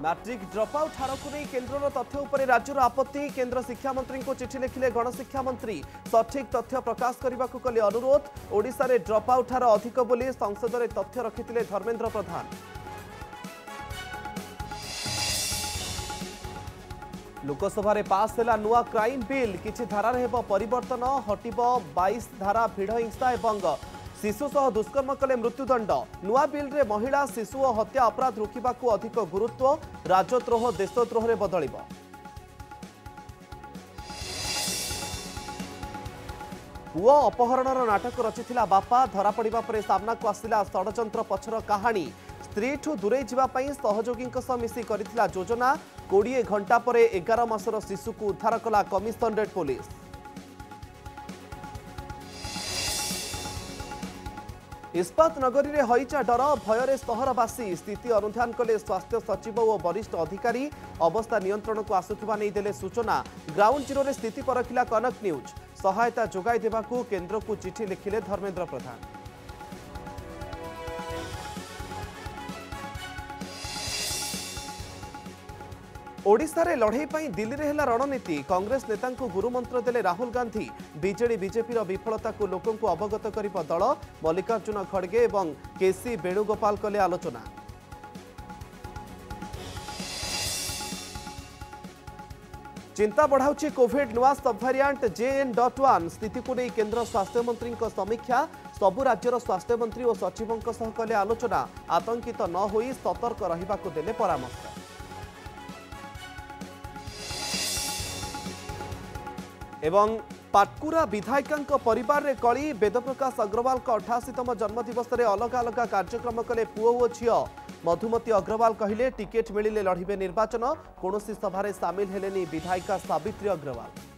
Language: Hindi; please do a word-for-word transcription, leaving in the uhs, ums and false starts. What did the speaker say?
मैट्रिक ड्रप आउट हार को नहीं केन्द्र तथ्य उपर राज्यर आपत्ति केन्द्र शिक्षा मंत्री को चिठी लिखिले गणशिक्षा मंत्री सठिक तथ्य प्रकाश करने को कले अनुरोध ओडिशा रे ड्रप आउट हार अधिक बोली संसद में तथ्य रखिथिले धर्मेन्द्र प्रधान। लोकसभा रे पास हैला नुआ क्राइम बिल किछि धारा रे हेबो परिवर्तन हटिबो बाईस धारा भिड़ हिंसा एवं शिशु सह दुष्कर्म कले मृत्युदंड नुआ बिल रे महिला शिशु और हत्या अपराध रोकवा को अधिक गुरुत्व राजद्रोह देशद्रोह रे बदलिबो। पुओ अपहरणर नाटक रचिथिला बापा धरा पड़िबा परे सामना को आसिला षडयंत्र पछर कहानी स्त्री ठू दूरे जिबा पई सहयोगी सह मिसी करथिला योजना बीस घंटा परे एगार मासर शिशु को उद्धार कला कमिशनरेट पुलिस। इस्पात नगरी रे हईचा डर भୟରେ सहरवासी स्थिति अनुध्यान कले स्वास्थ्य सचिव और वरिष्ठ अधिकारी अवस्था नियंत्रण को आसुथिबा नै देले सूचना ग्राउंड जीरो रे स्थिति परखिला कनक न्यूज सहायता जोगाई देबाकू केन्द्र को चिठी लिखिले धर्मेन्द्र प्रधान। ओडिशा रे लड़ाई पई दिल्ली रे हेला रणनीति कांग्रेस नेता को गुरुमंत्र देले राहुल गांधी बीजेडी बीजेपी रो विफलता को लोकों को अवगत करिबो दल मल्लिकार्जुन खड़गे और केसी वेणुगोपाल कले आलोचना। चिंता बढ़ाउछि कोविड नुआ सब variant J N dot one स्थिति को नहीं केंद्र स्वास्थ्य मंत्री समीक्षा सबु राज्यर स्वास्थ्य मंत्री और सचिवों सह कले आलोचना आतंकित न होई सतर्क रहिबा को देले परामर्श। एवं पाटकुरा विधायिका परिवार रे कली वेदप्रकाश अग्रवाल का अठाशीतम जन्मदिवस रे अलग अलग कार्यक्रम कले पुओ और झियो मधुमती अग्रवाल कहिले टिकेट मिलिले लड़िबे निर्वाचन कौनसी सभा सामिल हेलेनी विधायिका सावित्री अग्रवाल।